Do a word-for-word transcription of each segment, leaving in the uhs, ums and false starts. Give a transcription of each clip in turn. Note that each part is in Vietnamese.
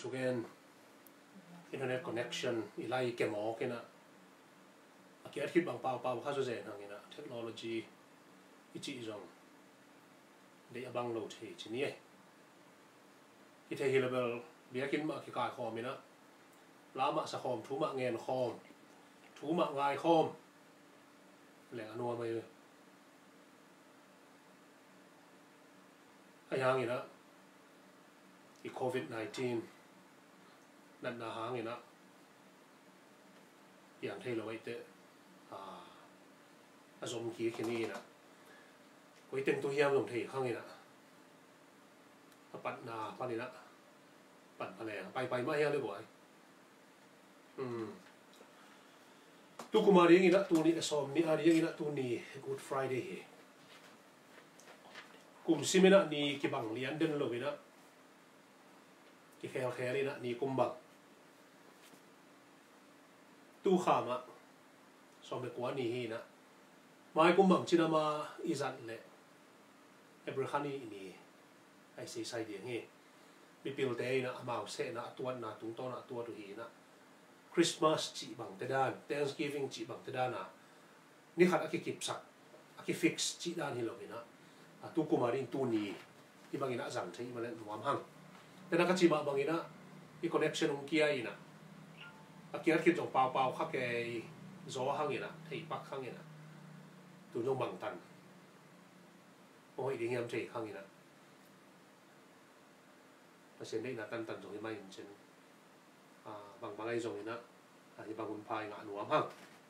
chugen internet connection ilai kemo kena akiat hit bang pau pau khaso zen hangina technology ichi zong de abang lo the chini e ki the hilabel biakin ma ki ka khomina lama sa khom thuma ngen khom thuma ngai khom le anua mai ayangina i covid nineteen nan na hangina yang thei lo ite a azom ki khini na koi ten tu hiam long thei khangina pat na panina pat pale pai pai ma hiam le boy um tu kumari ngina tu ni som ni ari ngina tu ni good friday he kum simina ni ki bang lian den lo bina ki khel khel ina ni kum bang tu khama som le kwa ni hi na mai kum bang china ma izat le ebrkhani ni ai sei sai dia nge mi pil te na amau se na tuan na tung to na tua tu hi na Christmas chỉ bằng te dan Thanksgiving chỉ bằng te dan na ni khat aki kip sak aki fix chỉ dan hi lo bina tu kumarin tu ni i bangina jang thei male nuam hang tena ka chi ma bangina i connection ung kia ina akia ki jong pau pau kha ke zo hang ina thei pak hang ina tu jong bang tan oi ding yam thei hang ina pa sen dei na tan tan jong mai chen a bang bang ai jong ina a hi bangun pai nga nuam hang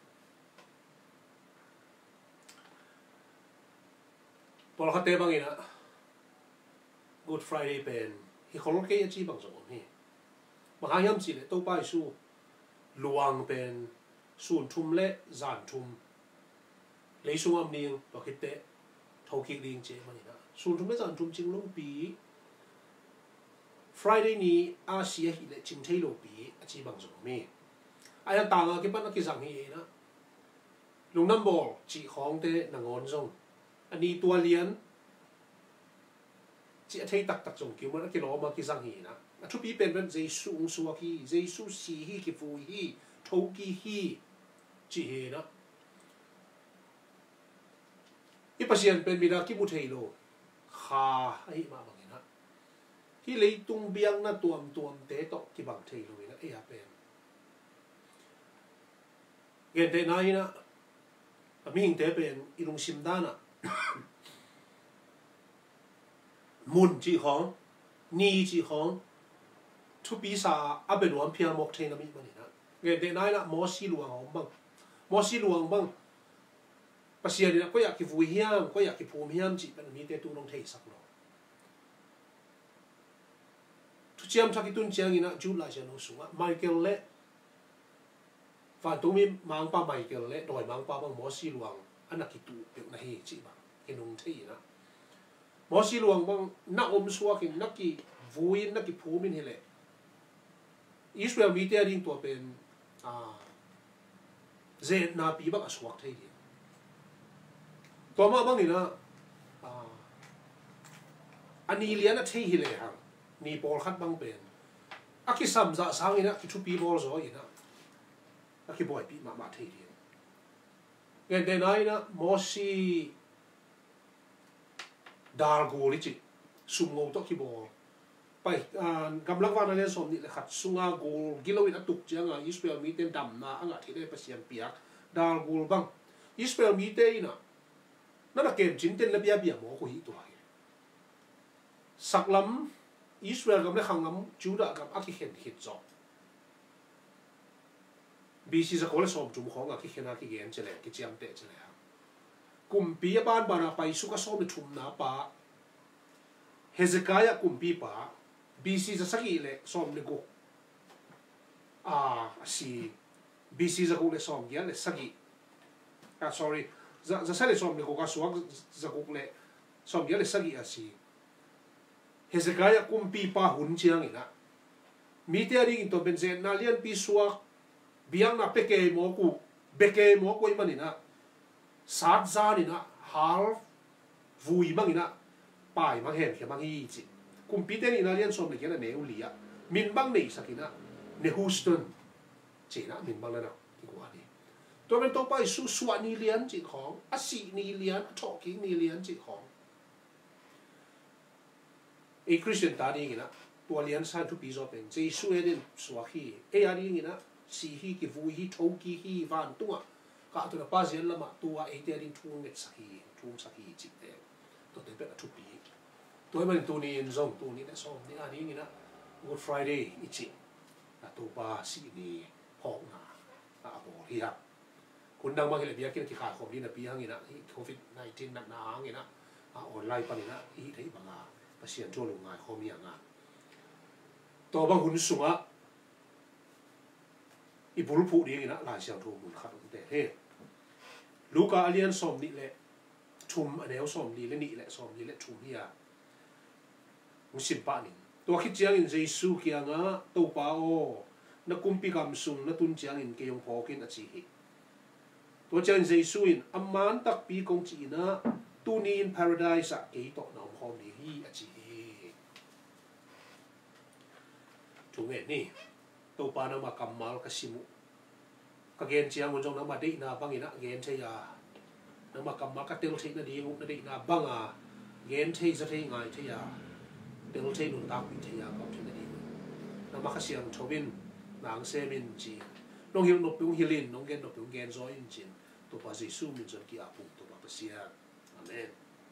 Paul khate bangina Good Friday pen hi khol ke chi bang so ni ma ha yam chi le to pai su luang pen sun thum le zan thum le su am ning to khite thau ki ding che ma ni na sun thum le zan thum ching lo pi Friday ni a sia hi le ching thei lo pi a chi bang so mi ai ta nga ki pan ki jang hi na lung nam bol chi khong te na ngon zong anh đi tua liền chỉ thấy tắc tắc trong kiểu mà cái lò mà cái răng hì na, chú bí bên bên dây sung sung hi, dây su xì hi cái phù hi, thâu kỳ hi, chỉ hi na. Ít bác sĩ bên mình là cái bút thầy lô, khá ấy mà bằng na, hi lấy tung biang na tuam tuam té tọ cái bằng thầy lô na, ấy à bên. Hiện tại này na, mình té bên ilung sim đa na. Mun chỉ khong, ni chỉ khong, thu bí sa áp bên luồng phiền mộc thế nào mi mà nè, ngày đây này là mò xí luồng hỏng băng, mò xí luồng băng, bác sĩ này cóyak cái vui hiam, cóyak cái phù hiam chỉ bên mi té tu nông thấy sắc nó, thu chiam thắc cái tuần chiang ina chú lại cho nó xuống á, Michael lệ, và tụi mi mang pa Michael lệ, đòi mang pa băng mò xí luồng, anh là cái tu việc này chỉ bằng cái nông thấy na. Mò xí luồng bang nak om suak in nak ki vuin nak ki phum in hele Israel mi te ding to pen a zet na pi bak aswak thei di to ma bang ina a ani lian a thei hi le hang ni pol khat bang pen a ki sam za sang ina ki thu pi bol zo ina a ki boy pi ma ma thei di ngen de nai na mo si dar go li chi sum ngô to ki bol pai gam lak wan alen som ni le khat sunga go gilowin atuk changa Israel mi ten dam na anga thile pasiam piak dar go bang Israel mi te ina na na kem chin ten la bia bia mo ko hi to hai saklam Israel gam le khanglam Juda gam aki khen hit zo B C za ko le som tum khong aki khena ki gen chele ki chiam te chele kum pi ban bana pai su ka som thum na pa Hezekiah kum pi pa B C za saki le som le go a si B C za ko le som ya le saki ah sorry za za sa le som le go ka suak za ko le som ya le saki a si Hezekiah kum pi pa hun chiang ina mi te ring to ben zen na lian pi suak biang na peke mo ku beke mo ko imanina sát ra ni na half vui mang ina pai mang hen ke mang hi chi kum pi te ni na lian som le ke na neu lia min bang nei sakina ne Houston chỉ na min bang na ki kwa ni to men to pai su suwa ni lian chi khong a si ni lian a tho ki ni lian chi khong a Christian ta ni na to lian san tu pi zo pen je su e den suwa hi e a ni na si hi ki vu hi tho ki hi van tu ka tu na pa zen lama tu a e te din thu nget sa hi thu sa hi chi te to te pe tu pi tôi mình tu ni zong tu ni na som ni ani ni na Good Friday ichi na tu pa si ni hok na a bo hi ha kun dang ma hi le bia kin ki kha khom ni na pi hang ina covid nineteen na na hang ina a online pa ni na i thei ba nga pa sian cho lu ngai khom ya nga to bang hun sunga i bul phu ni ina la siang thu mun khat te he Luka alian som ni le thum aneu som ni le ni le som ni le thum hi ya musim pa ni to khit chiang in Jesu kia nga to pa o na kumpi kam sung na tun chiang in ke yong phokin a chi hi to chiang Jesu in amman tak pi kong chi na tu ni in paradise a ke to na om hom ni hi a chi hi tu nge ni to pa na ma kamal ka simu ka gen chiang mon jong na ma dei na bang ina gen the ya na ma kamal ka tel thei na di na dei na bang a gen thei za thei ngai the ya tel thei nun ta pi thei ya ka thei na di na ma ka siang thobin nang se min chi nong hil no pyung hilin nong gen no pyung gen zo in chin to pa Jesu min jon ki a pu to pa sia amen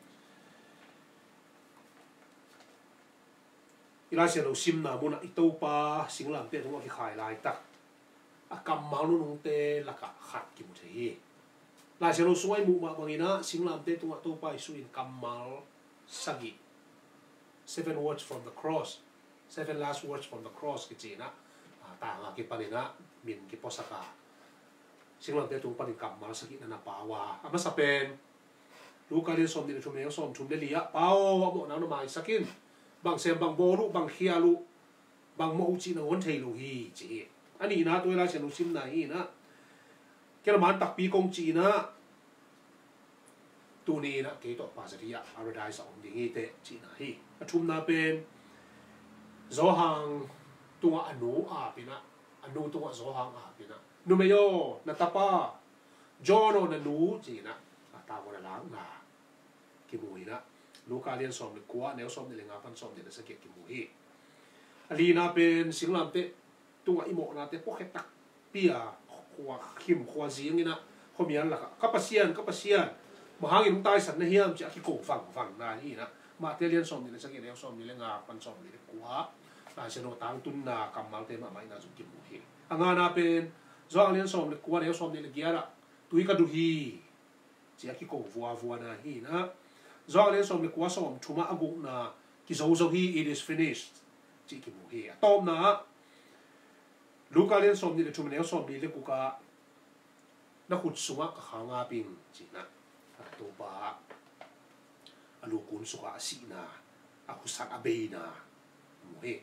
ila sia lo sim na mo na ito pa singlam te thong ki khai lai tak a kam ma lu nong te la ka khat ki mu thei la sia lo suai mu ma bangina singlam te to to pa Jesu in kamal sagi seven words from the cross seven last words from the cross ki china ta nga ki panina min ki posaka singlam te tung panin kamal sagi na pawa ama sa pen Luka rin som din thum ne som thum le lia pao mo na no mai sakin bang sem bang boru bang khialu bang mo chi na won thei lu hi chi ani na toi la chen lu sim na hi na kela man tak pi kong chi na tu ni na ke to pa saria paradise om ding hi te chi na hi thum na pen zo hang tunga anu a pina anu tunga zo hang a pina nu me yo na tapa jono na nu chi na ta mo na lang na ki mu hi na Luka lian som le kwa neo som le nga pan som de sa ke ki mu hi alina pen singlam te tunga imo na te pokhet tak pia khwa khim khwa jing ina khomian la ka pasian ka pasian mahangin tai san na hiam cha ki ko fang fang na hi na ma te lian som le sa ke neo som le nga pan som le kwa la se no tang tun na kamal te ma mai na zu ki mu hi anga na pen zo lian som le kwa neo som le giara tui ka du hi cha ki ko vua vua na hi na zo le som le kwa som thuma agu na ki zo zo hi it is finished chi ki mu hi tom na Luka len som ni le thuma ne som ni le ku ka na khut sunga ka khanga ping chi na to ba alu kun suka si na a khusak a be na mu hi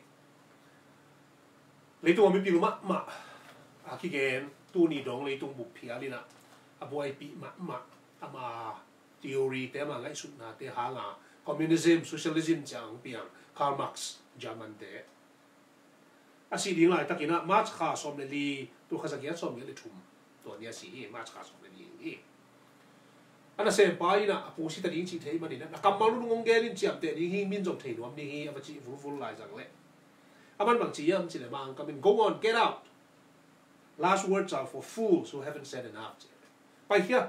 le to mi pi ma ma a ki gen tu ni dong le tung bu phia li na a boy pi ma ma ama theory te ma ngai sut na te ha nga communism socialism chang piang Karl Marx German te asi ding lai takina march kha som le li tu kha sakia som le thum to nia si march kha som le li e ana se pai na apu si ta ding chi thei mani na kam ma lu ngong ge lin chiam te ni hi min jong thei nuam ni hi ava chi vul vul lai jang le aman bang chi yam chi le mang kam in go on get out last words are for fools who haven't said enough pai here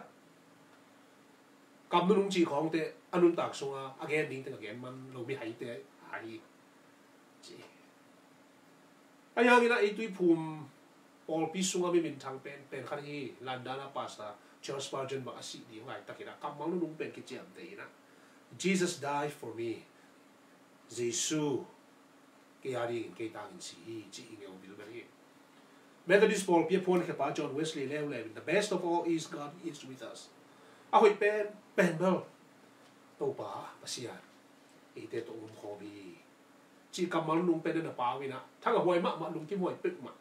cầm nung chỉ khong te anun tak sunga again ding te again man lo mi hai te hai chi ayang ina itui phum pol pi sunga mi min thang pen pen khari hi landana pasta Charles Spurgeon ba asi di ngai takina kam mang nung pen ki chiam te ina Jesus died for me Jesu ke ari ke tang si chi ngeu bil bari Methodist Paul pi pon ke pa John Wesley lew lew the best of all is God is with us a hoi pen pen bel to pa pasia e te to um khobi chi kamal nung pen na pa wi na thang a hoi ma ma lung ki hoi pek ma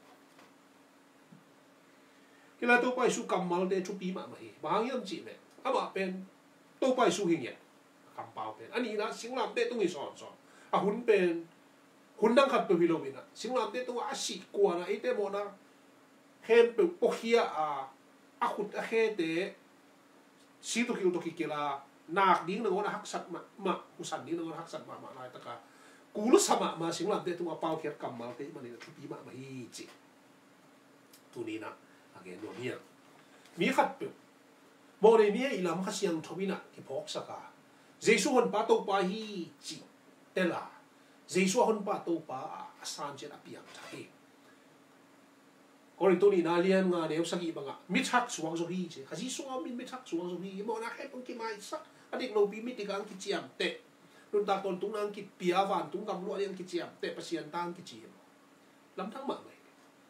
kila to pa su kamal de chu pi ma ma hi bang yam chi me a ba pen to pa su hing ya kam pao pen ani na sing lam te tung i son son a hun pen hun nang khat pe hi lo ina singlam te tu a si kwa na ite mo na hem pe pohia a a khut a he te si tu ki tu ki kila nak ding na ngona hak sat ma ma usan ding na ngona hak sat ma ma lai ta ka kulu sama ma singlam te tu a pau khiat kam mal te ma ni tu pi ma ma hi chi tu ni na again no mia mi khat pe mo ne mi i lam kha siang thobina ki phok saka jesu hon pa to pa hi chi tela jesu hon pa to pa asan chen apiang thai ko ri to ni na lian nga ne saki banga mi thak suang so hi che khaji suang min mi thak suang so hi mo na khe pung ki mai sak adik no bi mi ti gang ki chiam te nun ta ton tung nang ki pia van tung kam lo lian ki chiam te pasian tang ki chiam lam thang ma mai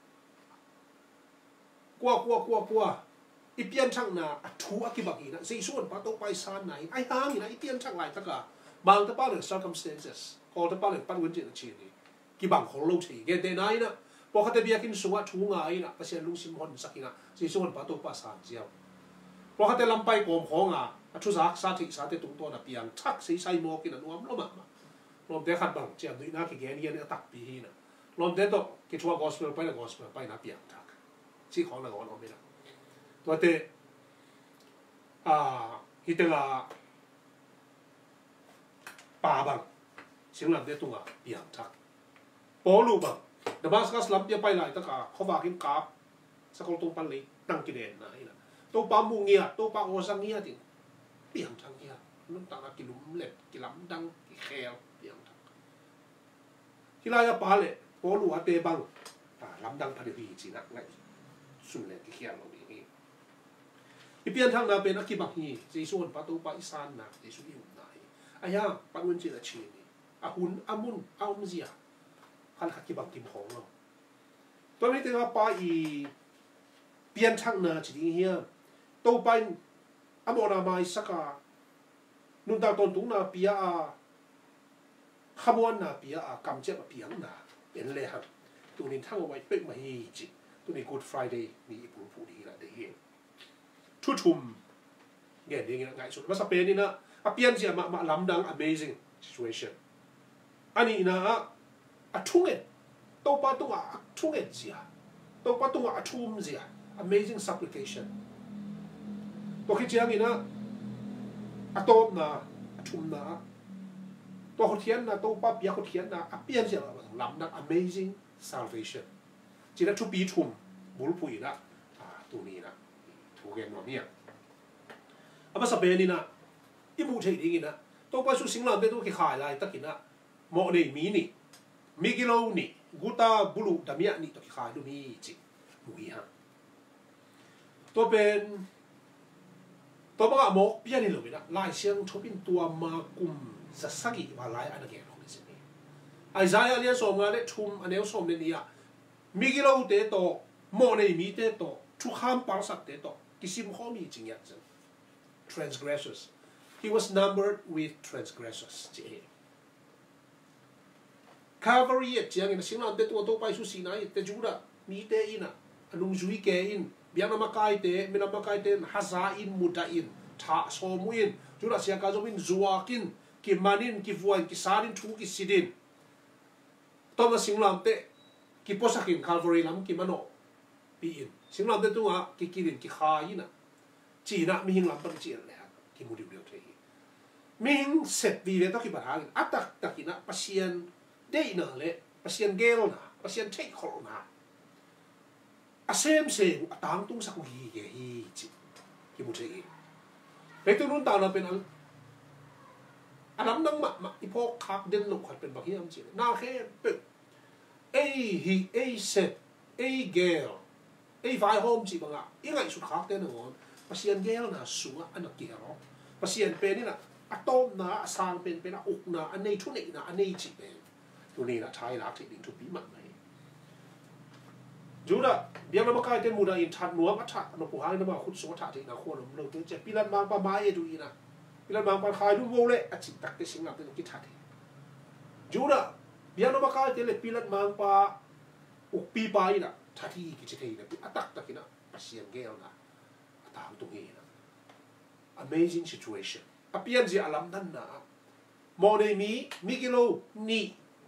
qua qua qua qua ipian chang na thu akibaki na jesu hon pa to pa san nai ai hang ina ipian chang lai ta ka bang ta pa le circumstances ko ta pa le pan wen jin chi ni ki bang khol lo chi ge de nai na po khate bia kin suwa thu nga ai na pasien lung sim hon sakina jesu hon pa to pa san jiao po khate lam pai kom khong a thu sa sa thi sa te tung to na piang thak sei sai mo kin nuam lo ma ma lom te khat bang chiam dui na ki ge ni ne tak pi hi na lom te to ki thua gospel pai na gospel pai na piang thak chi khong na gon o me naตัวเตอ่าฮิตเตลาป่าบังเสียงลำเตตุงอ่ะเปียงทักปอลูบังเดบัสกัสลำเปียไปไหนตะกาเขาว่ากินกาบสักคนตรงปันเลยตั้งกิเลนนะนี่นะตัวปามุงเงียตัวปาโอซังเงียติเปียงทักเงียนุ่งตากิลุมเล็ดกิลำดังกิแคลเปียงทักที่ไรจะป่าเลยปอลูอาเตบังลำดังพันธุ์พีจีนักไงสุดเลยกิเขียนลงนี้อีเปียนทางนาเป็นอักขิบักฮีจีส่วนประตูปาอิสานนักจีสุยิ่งนายอายาปังเงินจีละชีนี่อาหุนอามุนอามเซียขันอักขิบักกิมของเราตอนนี้ที่ว่าปาอีเปียนทางนาจีเฮียโตไปอามอนามาอิสกานุนตาตนตุงนาเปียอาขมวนนาเปียอากำเจ็บเปียงนาเป็นเลยครับตัวนี้ทั้งเอาไว้เป็นมาฮีจิตัวนี้ Good Friday มีผู้ผู้ดีละเดียทุทุมเงี้ยนี่ไงง่ายสุดว่าสเปนนี่นะอ่ะเปลี่ยนเสียมามาล้ำดัง amazing situation อันนี้นะอ่ะทุ่งเอ็ดโตปาตัวอ่ะทุ่งเอ็ดเสียโตปาตัวอ่ะทุ่มเสีย amazing supplication ตัวคิดเชียงนี่นะอ่ะโตนะอ่ะทุ่มนะตัวเขาเทียนนะโตปาเปียเขาเทียนนะอ่ะเปลี่ยนเสียมาล้ำดัง amazing salvation จีน่าทุบปีทุ่มบุรุษผู้หญิงนะอ่ะตัวนี้นะถูกเกณฑ์หน่อยเนี่ยอามาสเปนนี่นะอีมูเทดีกินนะตัวไปสุสิงห์ลำเบตัวขี้ขายลายตะกินนะหมอนี่มีนี่มิกิโลนี่กูตาบุรุษดามีอันนี่ตัวขี้ขายดูมีจิมุยฮะตัวเป็นตัวบ้าหมอกเปี้ยนี่เลยนะลายเสียงชอบเป็นตัวมากุมสัสกิว่าลายอันเกณฑ์ของนี่สิไอ้ใจอันนี้สมงานเล็ทุ่มอันนี้สมเนี่ยนี่อ่ะมิกิโลเตโตหมอนี่มีเตโตทุกข้ามปางสัตเตโตกิสิมข้อมีจริงอย่างจัง transgressors he was numbered with transgressors เจ้ Calvary เจ้าเงี้ยสิ่งนั้นเด็ดตัวโตไปสุสีไหนแต่จูดะมีเตอินะอนุจุยเกอินเบียนมาไกเตเมนมาไกเตฮัซาอินมุดาอินท่าสมุอินจูดะเสียกาจมินจัวกินกิมานินกิฟวยกิสารินทุกิสิดินตัวมาสิ่งนั้นเตกิโพสักิน Calvary ลำกิมาโนปีอินสิ่งนั้นเด็ดตัวกิกิรินกิขายินะจีน่ะมีหิงลำปังจีนเลยฮะกิมูดิเดียวเทยมีหิงเสร็จวีเลยต้องกินปัญหากินอัตตะตะกินนะปัสยันได้เนอเลยปัสยันเกลนะปัสยันเทคโคลนะอาเซมเซงต่างตุ้งสักวีเกฮีจีกิมูเทยไปตัวนู้นต่างเราเป็นอันอันนั้นนั่งมามาอีพวกคักเด่นหนุกขัดเป็นบักเฮียมจีนน่าแค่เป็นเอ้ฮีเอ้เสร็จเอ้เกลเอ้ไฟโฮมจีบังอ่ะยังไงสุดคักเด่นหนุกปัสยันเกลนะสูงอันนักเกี่ยวปัสยันเป็นนี่นะอะตอมนะสร้างเป็นเป็นอุกนะอันนี้ทุนอีนะอันนี้จีเป็นตัวนี้นะใช้หลักที่ดิ้งทุบปีมันไหมจูดะเบียงน้ำมันกายเต็มมูดาอินทัดนัวมัดทัดนกผู้หายน้ำมันขุดโซ่ทัดที่นะคนเราตัวเจ็บปีลันบางปลาไม้ดูอีนะปีลันบางปลาคายดูโวเล่อจิตตักที่สิงหลับเป็นกิจทัดจูดะเบียงน้ำมันกายเต็มเลยปีลันบางปลาอุกปีไปนะทัดที่กิจเทียนะปีอัตักตักนะปัสยันเกลนะตามตรงนี้นะ amazing situation อภิญญาอาลัมนั่นนะโมเดมีมิกิโลนี่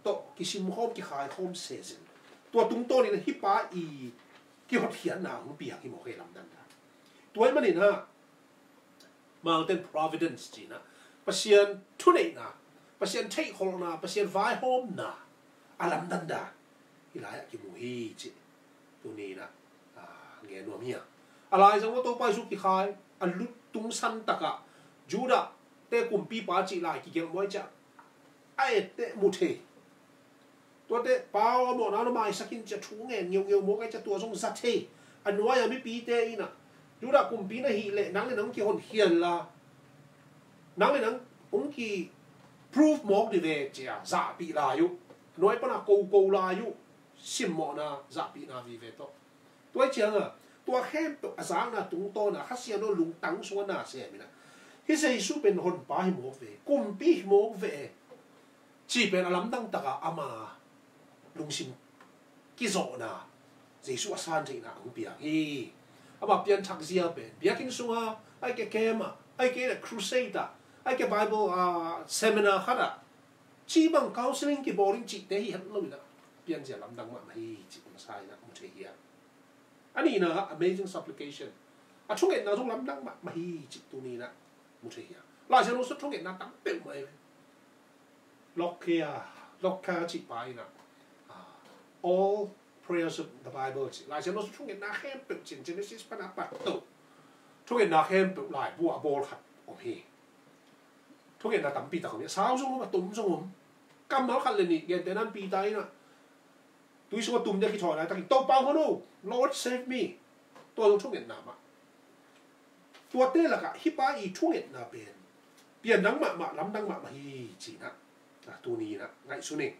to kisim hom ki khai hom season tua tung to ni na hipa i ki hot hian na hung pi ki mo he lam dan da tuai manin ha mountain providence ji na pasian thunei na pasian thei hol na pasian vai hom na alam dan da ilai ki mu hi chi tu ni na a nge no mia alai jang to pai su ki khai alut tung san taka juda te kum pi pa chi lai ki gem moi cha ai te mu theตัวเตะเปล่าหมดนะเราไม่สักกินจะชูเงี้ยเงี้ยวเงี้ยวโมกันจะตัวทรงสัตย์ที่อันว่ายังไม่ปีเตะอีน่ะดูดักกลุ่มปีน่ะฮีเละนังเลยนังกี่คนเขียนละนังเลยนังองค์กี่ proof หมอกดีเวจีอ่ะจ่าปีลายุน้อยปนะกูกูลายุซิมหมอนะจ่าปีนาวีเวตัวตัวเจียงอ่ะตัวแค่ตัวอาสาน่ะตรงต้นน่ะข้าเสียโนลุงตังส่วนน่ะเสียมินะที่เสียสู้เป็นคนป้าให้หมอกเวกลุ่มปีหมอกเวจีเป็นอลัมตั้งตะกะอามาลุงซิมกิโซนะเจสุอาสานที่น่ะอุปยาฮีอามาเปลี่ยนทักเสียเป็นเบียกินสุฮะไอ้แกเกมอ่ะไอ้แกเนี่ยครูเซดอ่ะไอ้แกไบเบิลอ่าเซมินาร์ขัดอ่ะจีบังคาวซิลิงกี่บอลลิงจีเตะฮันเลยนะเปลี่ยนเสียลำดังมาไม่จีมันใช่นะมุเทียอันนี้นะ amazing supplication อ่ะช่วงเอ็ดนะช่วงลำดังมาไม่จีตัวนี้นะมุเทียลายเซนุสุดช่วงเอ็ดนะตั้งเต็มเลยล็อกเคียล็อกคาจีไปนะall prayers of the Bible หลายเช่นเราช่วงเห็นนาเข้มเป็นจิน Genesis ปนับปัดตุช่วงเห็นนาเข้มเป็นหลายบัวโบลขัดโอเคช่วงเห็นนาตั้มปีตาของเนี่ยสาวช่วงมาตุ้มช่วงผมกำน้องขัดเลยนี่เย็นแต่นั้นปีตายนะตุยช่วงตุ้มจะคิดถอยอะไรตั้งโตเปล่าเขาโน่ Lord save me ตัวช่วงเห็นนามาตัวเต้ละกะฮิปาอีช่วงเห็นนาเป็นเปลี่ยนดังมามาล้ำดังมามาฮีจีนะตัวนี้นะไงสุนี่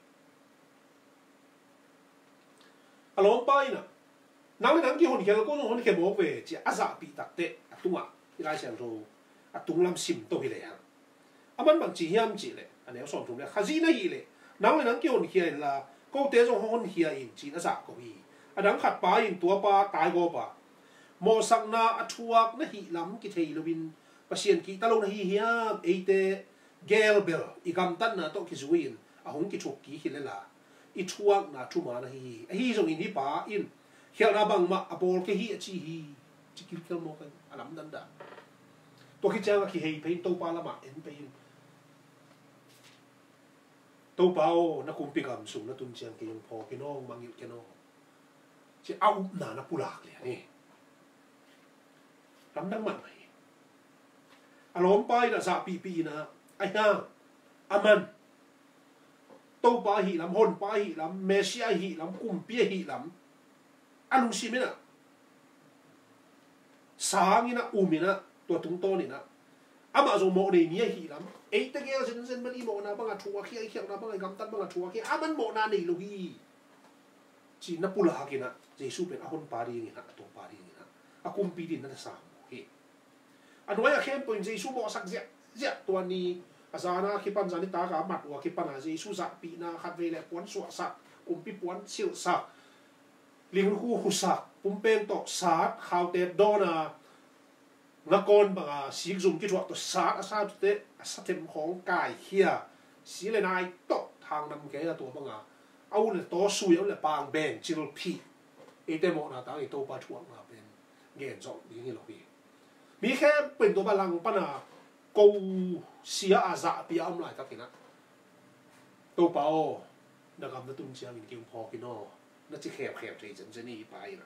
อารมณ์ไปนะนังไม่นังกี่คนเขียนก็ต้องคนเขียนบอกเวจีอาซาปีตัดเตะตัวที่ไรเสียงโตตัวลำซิมตัวไปเลยฮะอามันบางจีเฮียมจีเลยอันนี้สอนถูกเลยข้าจีน่าอีเลยนังไม่นังกี่คนเขียนละก็เตะส่งคนเขียนจีอาซาก็มีอันนั้นขัดปลาอินตัวปลาตายก็ปลาโมสักนาอัทวกน่ะฮีลำกิเทลวินปัศยันกีตาลงน่ะฮีเฮียมเอเตเกลเบลอีกำตันน่ะต้องกิจวินอาหงกิจกกีฮิเลล่ะอีทวกน่ะทุมานะฮีฮีส่งอินที่ป่าอินเขียนอาบังมาอโปลแค่ฮีจีฮีจิกิลเคิลโมกันอลัมดันดาตัวคิดจังว่าขี้เฮยไปอินโตปาละมาเอ็นไปอินโตปาโอนักคุมปีกำสูงนักตุนเชียงเกียงพอกินน้องมังยุกินน้องจะเอาหนานักปุลากเลยนี่ลำดังมันไหมอารมณ์ไปนะสาปีปีนะไอ้ห่าอามันโตปาหีลำฮอนปาหีลำเมเซียหีลำกุมเปียหีลำอันลุงซิมินะสางินะอุมินะตัวตุงโตนี่นะอามาจงโมเดนียหีลำเอ้ตะเกียเซนเซนมันอีโมนะบังอาทัวเขียเขียนะบังอากำตันบังอาทัวเขียอามันโมนานี่ลูกีจีนับปุลากินะเจสุเป็นอาคนปารีนี่นะตัวปารีนี่นะอากุมปีดินนั่นสามโอเคอันไว้อาเข้มเป็นเจสุบอกสักเสียเสียตัวนี้อาจารย์นะคิดปันจานิตากามัดว่าคิดปันอาเจสุสักปีนาขัดเวลปวนสวสักกุมปีปวนเชี่ยวสักลิงคู่หุสักปุ่มเป็นตอกสาดข่าวเตะโดนานักกอนบางสีจุ่มกิจวัตรสาดอาซาตุเตะสเต็มของกายเฮียสีเลยนายตกทางนำแกตัวบางอ่ะเอาเลยตัวสุยเอาเลยปางแบงจิลพีเอเตโมนาตั้งไอตัวปลาถ่วงมาเป็นเงี้ยจอดอย่างนี้หรอกพี่มีแค่เป็นตัวบาลังปนากูเสียอาซาปีอัมไลตักกินะตัวเปล่าดักคำนั้นตุ้มเชียงกินพอกินอน่าจะแคบแคบใจฉันจะหนีไปนะ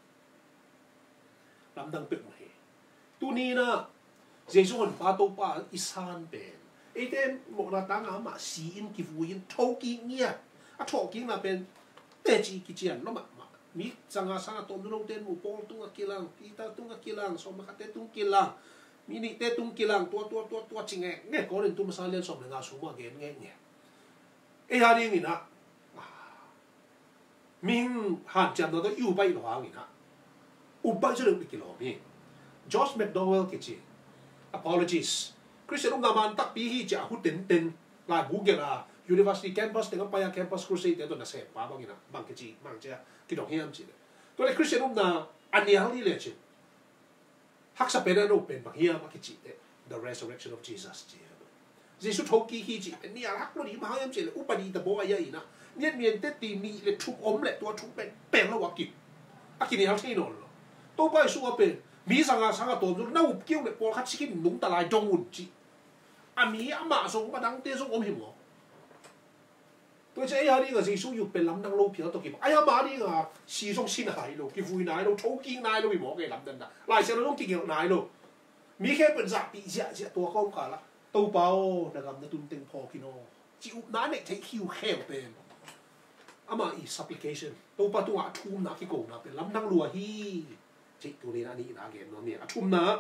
ลำดังเป็ดมาตัวนี้นะเจ้าส่วนปลาตัวปลาอิสานเป็นไอ้เต้หมกนาตั้งอามาสีอินกิฟูอินทอกิ้งเนี่ยอ่ะทอกิ้งน่ะเป็นเตจีกิจยันล้มอ่ะมีจังอาสาตัวนู้นเต้นหมู่ปอลตุ้งกิลังกีตาตุ้งกิลังสมัครเต้ตุ้งกิลังมีนี่เต้ตุ้งกิลังตัวตัวตัวตัวจริงไงเนี่ยก่อนเรียนตุ้มมาสานเรียนสอบในงานสูงมากเงี้ยเนี่ยไอ้ฮาร์ดิ้งนี่นะมิงหันจันทร์ตัวอยู่ไปหลวงนี่นะอุปจะเรื่องไปกี่หลวงมีจอร์จแมคโดเวลกิจ apologies คริสเตียนอุงามันตักปีฮีจะหุ่นเต็นเต็นลายบุกเกล่า University campus แต่ก็ไปยัง campus crusade ตัวนั้นเสพป้าบางอย่างนะบางกิจบางเจ้ากิจดอกเฮียมจีเลยตัวนี้คริสเตียนอุงาอันนี้เขาที่เลยจีฮักสเปนนั่นเป็นบางเฮียมกิจ the resurrection of Jesus จี Giêsu thâu kỳ hi chỉ nia hắc nó đi mà em chỉ là upadi tập bộ ai vậy nè nhân viên tết tì nị lệ chụp ốm lệ tua chụp bèn bèn là wakil à kia hal thấy nó rồi tôi bây giờ bèn mi sang à sang à tôi rồi nấu kêu lệ bộ khát chicken nung ta lại trong un chi à mi à mà xong mà đang tê xong ốm hiểm tôi chơi hai đi cái Giêsu yêu bèn lắm đang lâu phiền tôi kịp ai mà đi cái xì xong xin hại luôn cái vui này luôn thâu kỳ này luôn bị bỏ cái làm đơn đã lại sẽ nó không kinh nghiệm này luôn mi khe bèn giặc bị giặc giặc tua không cả là tôi bảo là làm nó tuân tình phò kino chịu nãy này thấy khiêu khéo bèn ama i supplication to pa tu a thum na ki ko na pe lam nang lua hi chi tu ni na ni na ge no mi a thum na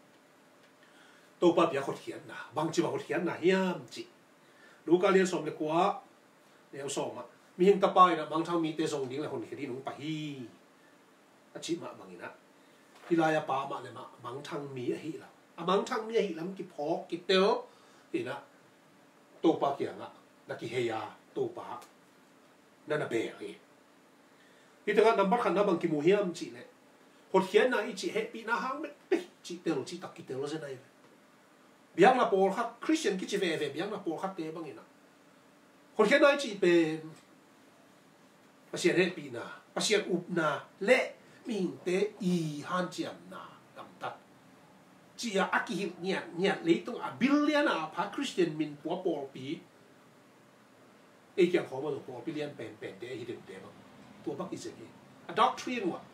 to pa pia khot hian na bang chi ba khot hian na hiam chi lu ka lian som le kwa le som ma mi hing ta pai na bang thang mi te song ding la hon ki di nung pa hi a chi ma bang ina ki la ya pa ma le ma bang thang mi a hi la a bang thang mi a hi lam ki phok ki teo ina to pa kia nga na ki he ya to paนั่นน่ะเบะเลยที่ตรงนั้นนำบัตรขันน้ำบางกิมูเฮียมจีเลยคนเขียนน่ะอีจีเฮปีน่าห้างไม่เป๊ะจีเตลจีตักกิเตลแล้วเส้นไหนเบียงละโปลคัดคริสเตียนกิจเวเวเบียงละโปลคัดเตะบางอย่างนะคนเขียนน่ะอีจีเป็นภาษาเฮปีน่ะภาษาอุบน่ะเละมิงเตอีฮันเจียมน่ะกำตัดจีอาอักกิเนี่ยเนี่ยเลยตรงอ่ะบิลเลียนอ่ะพระคริสเตียนมินปัวโปลปีไอ้เกี่ยงของมันตัวพี่เลี้ยนเป็นเป็นเดี๋ยวให้ดึงเดี๋ยวตัวบักอิสระ a doctrine ว่า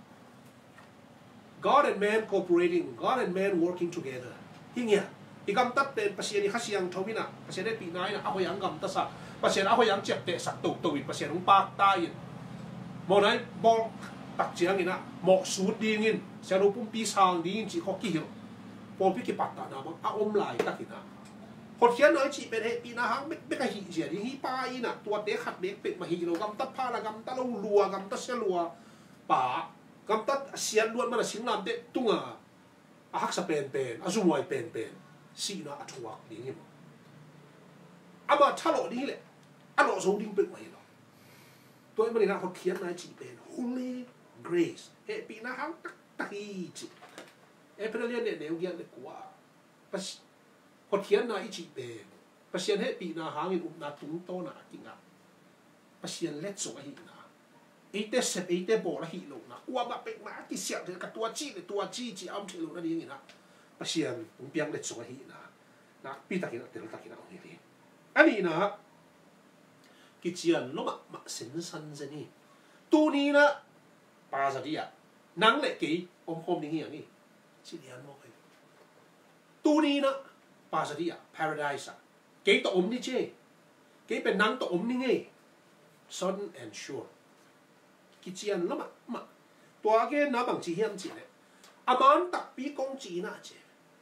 God and man cooperating God and man working together ที่เงี้ยอีกคำตัดเป็นภาษาในข้าเสียงทวินะภาษาในปีนั้นนะเอาอย่างคำตัดสักภาษาเอาอย่างเจ็บเตะสักตุกตุยภาษาของปากตายมองไหนมองตักเสียงนี่นะหมอกสูดดีงินเสียงรูปปีสางดีงินจีข้อกี่เหรอพอพี่กิปัตตานะมันเอาอมไหลตักกินนะคนเขียนน้อยจีเป็นเหตุปีนะฮะไม่ไม่กระหิเสียดีฮีป้ายน่ะตัวเด็กขัดเด็กเป็ดมาฮีเรากำตัดผ้าละกำตัดเราลัวกำตัดเสียลัวป่ากำตัดเสียล้วนมันสิงน้ำเด็กตุ้งอ่ะฮักสเปนเป็นอาซุมวยเป็นเป็นสีน่ะอัฐวักดีงี้มั้งอามาถ้าหล่อนี้แหละอาหล่อสูงดิ้งเป็ดมาฮีเราตัวมันนี่นะคนเขียนน้อยจีเป็น Holy Grace เหตุปีนะฮะตักตักฮีจีเอเปรเลียนเนี่ยเดี๋ยวเกี่ยงเลยกว่าคนเขียนน่ะอีจีเป็นภาษาเฮปีน่ะหาเงินอุปนาตุ้งโตน่ะกินอ่ะภาษาเล็ดส่งให้น่ะอีเตเสพอีเตโบละหิโลน่ะว่ามาเป็นมาที่เสียกับตัวจีกับตัวจีจีเอาที่โลนั่นนี่น่ะภาษาผมเพียงเล็ดส่งให้น่ะนะปีตะกินเดี๋ยวตะกินเอาอย่างนี้อันนี้นะกิจยันล้มอ่ะมาเส้นสันเส้นนี่ตัวนี้นะปาสติอ่ะนังเล็กกี่อมคมนี่อย่างนี้ชิเลียนมองไปตัวนี้นะปาสติอ่ะ paradise อ่ะเกี่ยตัวอมนี่เจ้เกี่ยเป็นนังตัวอมนี่ไง sun and shore กิจยันล้มอ่ะมาตัวแกน่าบางทีเฮียมจีเลยอามันตักปีกงจีน่ะเจ้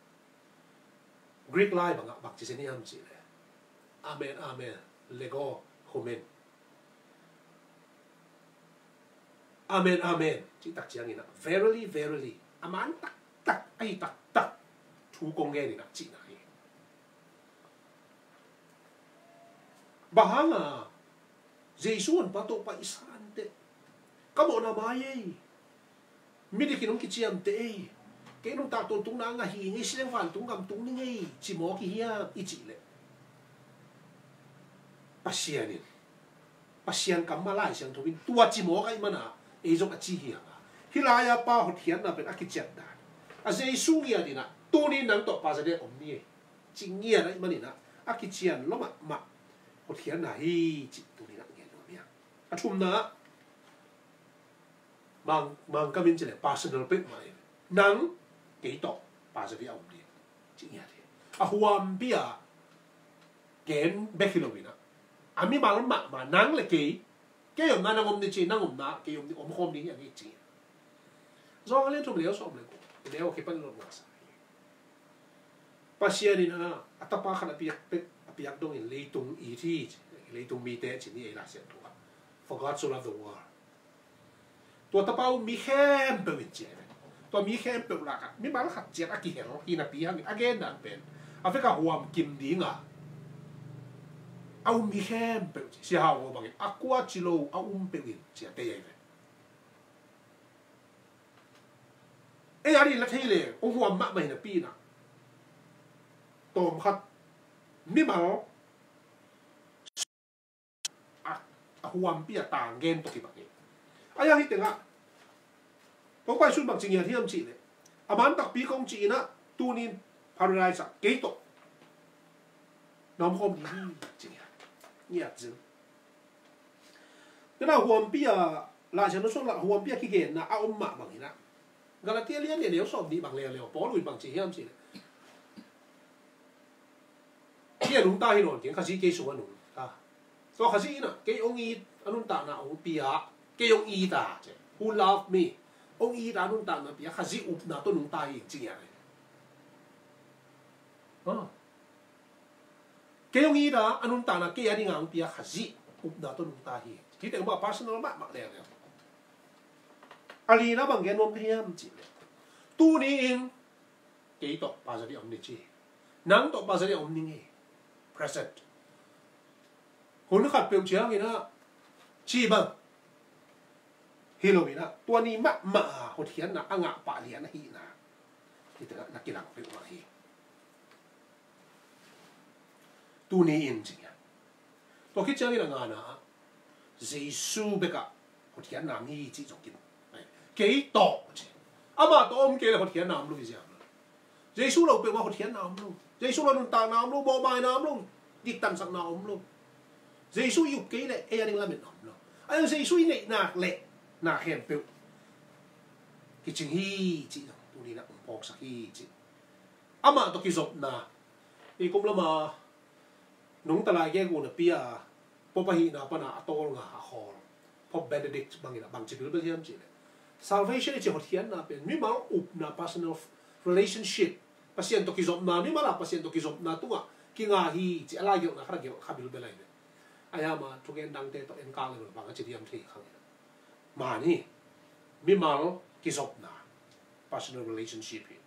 Greek life บางอ่ะบางทีเส้นนี่เฮียมจีเลยอาเมนอาเมนเลโก้โฮเมนอาเมนอาเมนที่ตักเจียงนี่นะ verily verily อามันตักตักไอ้ตักตักทูกงแกนี่นะจีน่ะบางอ่ะเจสุนปัตโตไปอิสานเตะก็บอกนะมาเย่ไม่ได้กินน้องกิจยามเตะแกน้องตาตัวตุ้งนางอ่ะฮีไงเสียงฟันตุ้งกำตุ้งนี่ไงจิโมกี้เฮียอิจิเลยปัสยานี่ปัสยานกำมาไล่เสียงทวินตัวจิโมกันมันอ่ะไอ้จงอจิเฮียอ่ะฮิลายาป้าหัดเทียนน่ะเป็นอากิจได้อาเจสุเงียดีนะตัวนี้นั่งต่อปาจะได้อมนี่จริงเงียอะไรมันนี่นะอากิจยันล้มอ่ะมาคนเขียนไหนจิตตัวนี้นักเรียนตัวเนี้ยอาชุมนะบางบางก็มีจะเลย personal เป็นมาเลยนังกี่ต่อปาจะได้เอาดีจริงเงี้ยเลยอาหัวมันเบี้ยเกณฑ์เบคิโลวินะอามีบางมามานังเลยกี่เกี่ยมนั่งนั่งอมดีจีนั่งอมนะเกี่ยมอมคมนี้อย่างนี้จริงจองเล่นทุ่มเลี้ยวสอบเลยกูเลี้ยวคิดเป็นรถมาสายภาษานี่นะอัตตาปาขนาดเปียกเป็ดปีกดงอินเลยตรงอีที่เลยตรงมีเตะที่นี่เองละเสียตัว For God so loved the world ตัวตะเปามีแค่เปิดเจนตัวมีแค่เปิดหลักมีบางขัดเจนอากิเห็นที่นับปีฮังอาเกนนั่นเป็นอาเฟกาหัวมกิมดิ้งอ่ะเอามีแค่เปิดเสียหาวบางอย่างอากวาจิโลเอาอุ้มเปิดเจนเตะยังไงเอ้ยอันนี้ละที่เลยโอ้หัวมะไม่เห็นปีน่ะตอมขัด mi mal a huam pia tang gen to ki bang aya hi tenga to kwai sun bang jing ya thiam chi le aman tak pi kong chi na tu nin paradise ke to nom hom ni jing ya nya jing cái nào huam pia là cho nó số là huam pia ki gen na a om ma bang ina Galatia lian ne leo som di bang leo leo po lui bang chi hiam chi kia lung ta hi non tiếng khá sĩ kê số anh à so khá sĩ nè cái ông y anh ta na ông bia cái ông y ta who love me ông y ta anh ta na bia khá sĩ up na tôi lung ta hi chi à cái ông y ta anh ta na cái anh ngang bia khá sĩ up na tôi lung ta hi chỉ để mà personal mà mặc leo leo ali na bằng cái nom hiam chi tu ni in cái to ba giờ đi ông đi chi nắng to ba giờ đi ông đi nghe present hôn khát biểu chiang ina chi bang Halloween na tua ni ma ma ho thian na anga pa lian hi na ti ta na kilang pe ma hi tu ni in chi ya to ki chiang ina nga na Giêsu be ka ho thian na mi chi jong kin ke to chi ama to om ke la ho thian na lu ji ya Giêsu lo pe ma ho thian na lu Giêsu là ta nam luôn, bỏ bài nam luôn, đi tận sắc nam luôn. Giêsu yêu cái lệ, ai anh làm mình nam luôn. Anh Giêsu này nạc lệ, nạc hèn biểu. Cái chừng hi chị, tôi đi nạc bọc sắc hi chị. À mà tôi kêu dọc na, thì cũng là mà nung ta lại cái của nó bia, bỏ bài hi na, bà na to ngà họ, bỏ Benedict bằng cái bằng chữ bên hiểm chị. Salvation chỉ học thiền na bên, mi mal up na personal relationship. Pasien to kizom na mi mala pasien to kizom na tunga kinga hi chi ala yo na khara yo khabil belai ne aya ma thugen dang te to en ka le ba ga chi diam thi khang ma ni mi mal kizom na personal relationship hi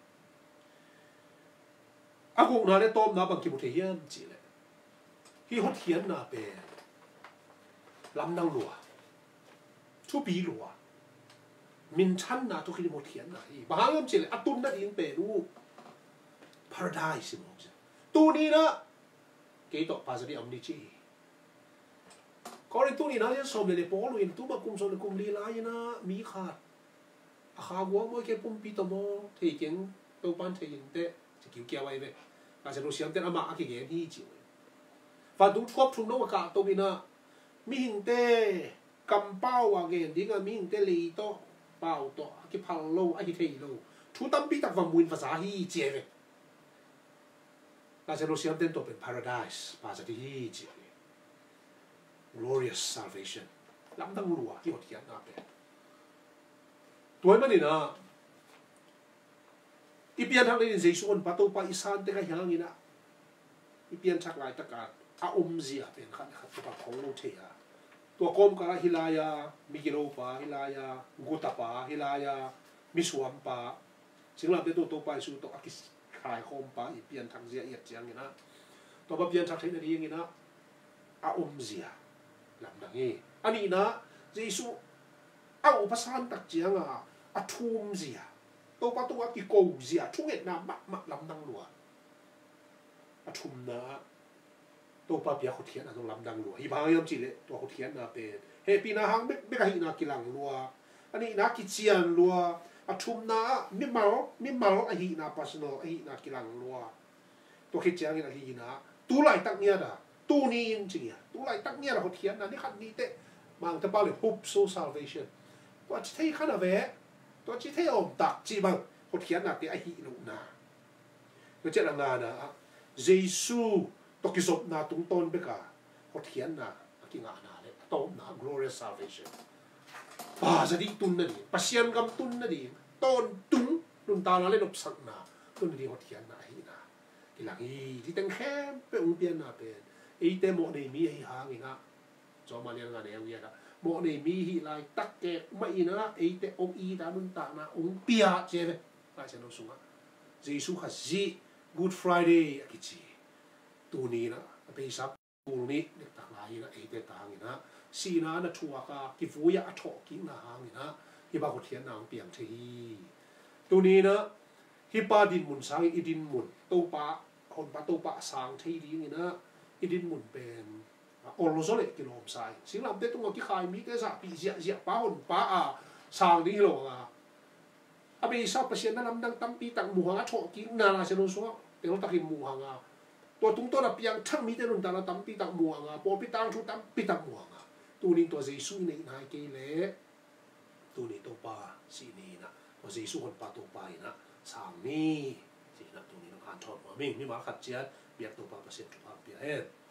aku na le tom na bang ki mu the hiam chi le hi hot hian na pe lam nang lua thu bi lua min chan na to ki mo thian na hi ba ngam chi le atun na din pe lu paradise mo tu ni na ke to pa zari amni chi ko ri tu ni na ya so le po lu in tu ma kum so le kum li la na mi khat a kha wo mo ke pum pi to mo thei keng to pan thei in te chi kiu kia wai ve a se lo siam te ama a ki ge ni chi fa du thop thum no ka to bi na mi hing te kam pao wa ge ding a mi hing te li to pao to ki phal lo a ki thei lo thu tam pi tak vam buin phasa hi che ve là sẽ lo siam ten to pen paradise pa sa ti hi chi glorious salvation lam dang lua ki hot hian na pe toy mani na ipian thang le Jesu on pato pa isan te ka hyang ina ipian thak lai ta ka a um zia pen khat khat pa khong lo the ya to kom ka hilaya migilo pa hilaya guta pa hilaya misuam pa singlam te to to pa su to akis khai khom pa ipian thang zia yet chiang ina to ba pian thak thein ri ina a um zia lam dang e ani na Jesu a u pasan tak chiang a a thum zia to pa to ki ko zia thu et na ma ma lam dang lua a thum na to pa pia khu thian a lam dang lua hi ba yam chi le to khu thian na pe he pi na hang be be ka hi na kilang lua ani na ki chian lua a thum na mi mal mi mal a hi na personal a hi na kilang lua to khi chiang ina hi na tu lai tak nia da tu ni in chi ya tu lai tak nia la ho thian na ni khat ni te mang ta pa le hope so salvation to chi thei khana ve to chi thei om tak chi bang ho thian na te a hi lu na to che na na Jesu to ki sop na tung ton be ka ho thian na ki nga na le to na glorious salvation pa za di tun na di pasien gam tun na di ton tung nun ta na le nop sak na tun di ho thian na hi na ki lang hi di teng khem pe ung pian na pe e te mo nei mi hi ha ngi nga cho ma le nga ne wi ya mo nei mi hi lai tak ke ma i na e te ong i da nun ta na ong pia che ve pa che no sunga Jesu kha ji Good Friday ki chi tu ni na pe sa tu ni de ta lai na e te ta ngi na si na na thua ka ki fu ya a tho ki na ha ngi na hi ba ko thian na ong piang the hi tu ni na hi pa din mun sang i din mun to pa hồn ba tô ba sang thấy đi như na idin mun pen olo zo le kilom sai sing lam te tung ki khai mi te sa pi zia zia pa hồn pa a sang đi lo à à bây giờ pasien na lam dang tam pi tang mu hanga tho ki na la se no so te lo takin mu hanga to tung to la piang thang mi te nun ta la tam pi tang mu hanga po pi tang thu tam pi tang mu hanga tu ning to jesu nei nai ke le tu ni to pa si ni na to jesu hồn pa to pa na sang ni si na tu ni no kan thot ma ming mi ma khat chiat biak to pa pasien thu pa pi he